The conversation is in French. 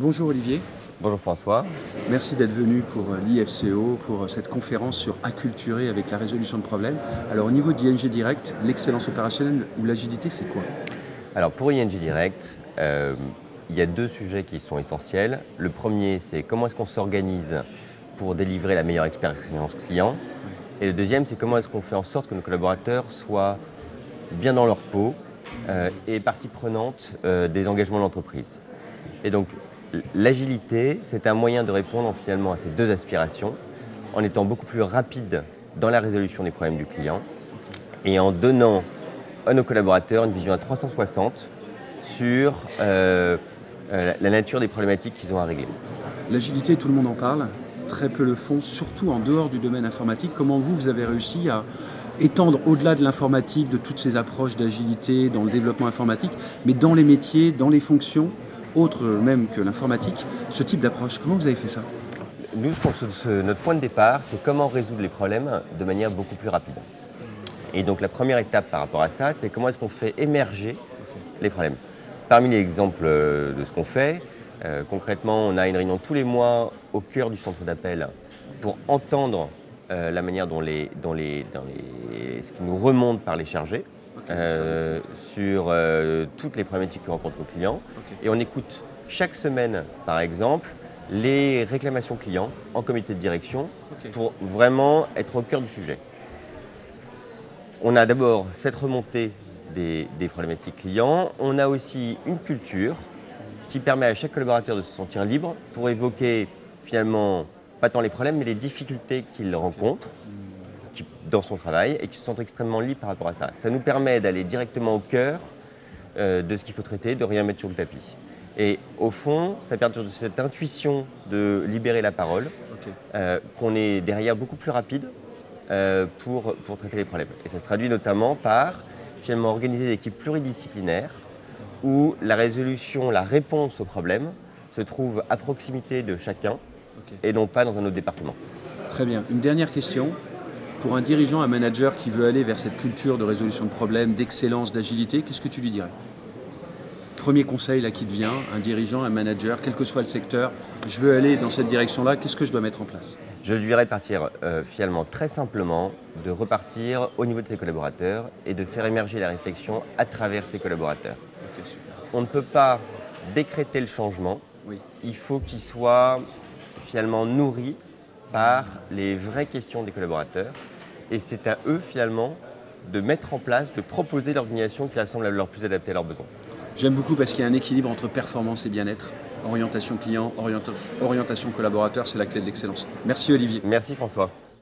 Bonjour Olivier, Bonjour François. merci d'être venu pour l'IFCO, pour cette conférence sur acculturer avec la résolution de problèmes. Alors au niveau d'ING Direct, l'excellence opérationnelle ou l'agilité, c'est quoi? Alors pour ING Direct, il y a deux sujets qui sont essentiels. Le premier, c'est comment est-ce qu'on s'organise pour délivrer la meilleure expérience client. Et le deuxième, c'est comment est-ce qu'on fait en sorte que nos collaborateurs soient bien dans leur peau et partie prenante des engagements de l'entreprise. Et donc l'agilité, c'est un moyen de répondre finalement à ces deux aspirations en étant beaucoup plus rapide dans la résolution des problèmes du client et en donnant à nos collaborateurs une vision à 360 sur la nature des problématiques qu'ils ont à régler. L'agilité, tout le monde en parle, très peu le font, surtout en dehors du domaine informatique. Comment vous avez réussi à étendre au-delà de l'informatique, de toutes ces approches d'agilité dans le développement informatique, mais dans les métiers, dans les fonctions, autres même que l'informatique, ce type d'approche? Comment vous avez fait ça? Nous, notre point de départ, c'est comment résoudre les problèmes de manière beaucoup plus rapide. Et donc la première étape par rapport à ça, c'est comment est-ce qu'on fait émerger les problèmes. Parmi les exemples de ce qu'on fait, concrètement, on a une réunion tous les mois au cœur du centre d'appel pour entendre la manière dont ce qui nous remonte par les chargés sur toutes les problématiques que rencontrent nos clients. Et on écoute chaque semaine, par exemple, les réclamations clients en comité de direction pour vraiment être au cœur du sujet. On a d'abord cette remontée des problématiques clients. On a aussi une culture qui permet à chaque collaborateur de se sentir libre pour évoquer finalement pas tant les problèmes mais les difficultés qu'il rencontre dans son travail et qui se sentent extrêmement libres par rapport à ça. Ça nous permet d'aller directement au cœur de ce qu'il faut traiter, de rien mettre sur le tapis. Et au fond, ça permet de cette intuition de libérer la parole, qu'on est derrière beaucoup plus rapide pour traiter les problèmes. Et ça se traduit notamment par finalement organiser des équipes pluridisciplinaires où la résolution, la réponse aux problèmes se trouve à proximité de chacun et non pas dans un autre département. Très bien. Une dernière question. Pour un dirigeant, un manager qui veut aller vers cette culture de résolution de problèmes, d'excellence, d'agilité, qu'est-ce que tu lui dirais? Premier conseil là qui te vient, un dirigeant, un manager, quel que soit le secteur, je veux aller dans cette direction-là, qu'est-ce que je dois mettre en place? Je lui dirais de partir finalement très simplement, de repartir au niveau de ses collaborateurs et de faire émerger la réflexion à travers ses collaborateurs. On ne peut pas décréter le changement, il faut qu'il soit finalement nourri par les vraies questions des collaborateurs et c'est à eux finalement de mettre en place, de proposer l'organisation qui semble leur plus adaptée à leurs besoins. J'aime beaucoup parce qu'il y a un équilibre entre performance et bien-être. Orientation client, orientation collaborateur, c'est la clé de l'excellence. Merci Olivier. Merci François.